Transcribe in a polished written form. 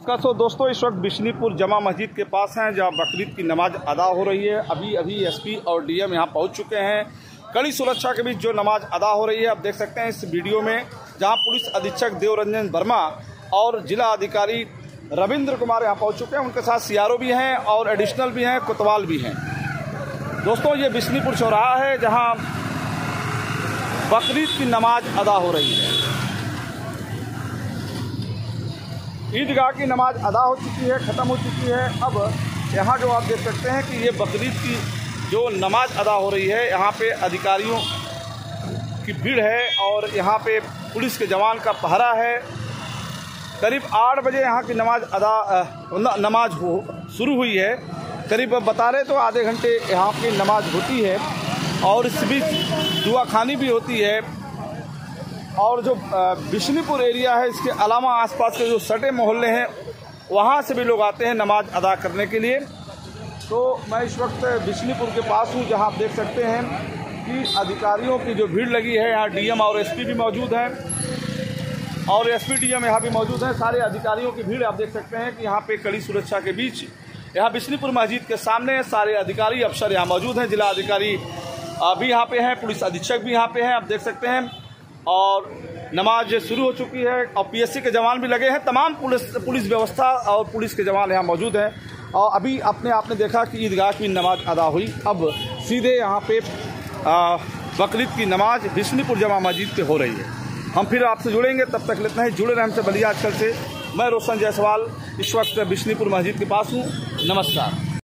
तो दोस्तों इस वक्त बिशनीपुर जमा मस्जिद के पास हैं जहां बकरीद की नमाज अदा हो रही है। अभी एसपी और डीएम यहां पहुंच चुके हैं। कड़ी सुरक्षा के बीच जो नमाज अदा हो रही है आप देख सकते हैं इस वीडियो में, जहां पुलिस अधीक्षक देवरंजन वर्मा और जिला अधिकारी रविंद्र कुमार यहां पहुंच चुके हैं। उनके साथ सीआरओ भी हैं और एडिशनल भी हैं, कोतवाल भी हैं। दोस्तों ये बिशनीपुर चौराहा है जहाँ बकरीद की नमाज अदा हो रही है। ईदगाह की नमाज अदा हो चुकी है, ख़त्म हो चुकी है। अब यहाँ जो आप देख सकते हैं कि ये बकरीद की जो नमाज अदा हो रही है, यहाँ पे अधिकारियों की भीड़ है और यहाँ पे पुलिस के जवान का पहरा है। करीब 8 बजे यहाँ की नमाज शुरू हुई है। करीब बता रहे तो आधे घंटे यहाँ की नमाज होती है और इस बीच दुआ खानी भी होती है। और जो बिशनीपुर एरिया है इसके अलावा आसपास के जो सटे मोहल्ले हैं वहाँ से भी लोग आते हैं नमाज अदा करने के लिए। तो मैं इस वक्त बिशनीपुर के पास हूँ जहाँ आप देख सकते हैं कि अधिकारियों की जो भीड़ लगी है। यहाँ डीएम और एसपी भी मौजूद हैं और एसपी डीएम यहाँ भी मौजूद हैं। सारे अधिकारियों की भीड़ आप देख सकते हैं कि यहाँ पे कड़ी सुरक्षा के बीच यहाँ बिशनीपुर मस्जिद के सामने सारे अधिकारी अफसर यहाँ मौजूद हैं। जिला अधिकारी भी यहाँ पे हैं, पुलिस अधीक्षक भी यहाँ पे हैं, आप देख सकते हैं। और नमाज शुरू हो चुकी है और पीएससी के जवान भी लगे हैं। तमाम पुलिस व्यवस्था और पुलिस के जवान यहाँ मौजूद हैं। और अभी आपने देखा कि ईदगाह की नमाज अदा हुई। अब सीधे यहाँ पे बकरीद की नमाज बिशनीपुर जमा मस्जिद पे हो रही है। हम फिर आपसे जुड़ेंगे, तब तक लेते हैं जुड़े रहें हमसे बलिया आजकल से। मैं रोशन जायसवाल इस वक्त बिशनीपुर मस्जिद के पास हूँ। नमस्कार।